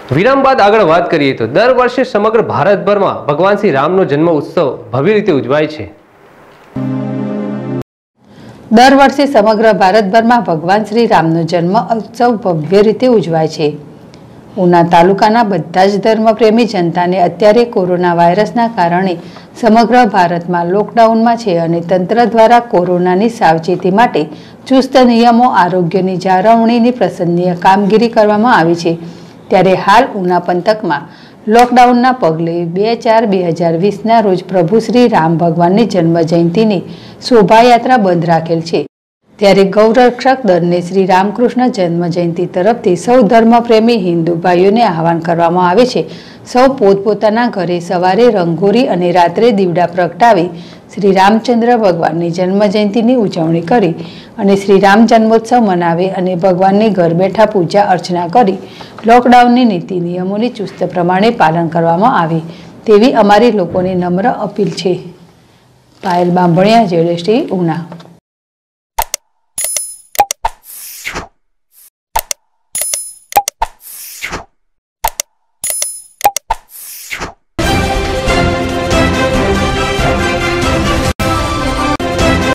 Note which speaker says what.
Speaker 1: વિરામ બાદ આગળ વાત કરીએ તો દર વર્ષે સમગ્ર ભારતભરમાં ભગવાન શ્રી રામનો જન્મ ઉત્સવ ભવ્ય રીતે ઉજવાય છે।
Speaker 2: દર વર્ષે સમગ્ર ભારતભરમાં ભગવાન શ્રી રામનો જન્મ ઉત્સવ ભવ્ય રીતે ઉજવાય છે। ઉના તાલુકાના બધા જ ધર્મપ્રેમી જનતાને અત્યારે કોરોના વાયરસના કારણે સમગ્ર ભારતમાં લોકડાઉનમાં છે અને તંત્ર દ્વારા કોરોનાની સાવચેતી માટે ચુસ્ત નિયમો આરોગ્યની જાળવણીની પ્રશંસનીય કામગીરી કરવામાં આવી છે। ત્યારે હાલ ઉના પંથકમાં લોકડાઉનના પગલે 2/4/2020ના રોજ પ્રભુ શ્રી રામ ભગવાનની જન્મ જયંતિની શોભાયાત્રા બંધ રાખેલ છે। ત્યારે ગૌરક્ષક દળને શ્રી રામકૃષ્ણ જન્મ જયંતિ તરફથી સૌ ધર્મપ્રેમી હિન્દુ ભાઈઓને આહવાન કરવામાં આવે છે। સૌ પોતપોતાના ઘરે સવારે રંગોળી અને રાત્રે દીવડા પ્રગટાવી શ્રી રામચંદ્ર ભગવાનની જન્મ જયંતિની ઉજવણી કરી અને શ્રી રામ જન્મોત્સવ મનાવે અને ભગવાનની ઘર બેઠા પૂજા અર્ચના કરી લોકડાઉનની નીતિ નિયમોની ચુસ્ત પ્રમાણે પાલન કરવામાં આવે તેવી અમારી લોકોની નમ્ર અપીલ છે। પાયલ બાંભણિયા, ZST ઉના।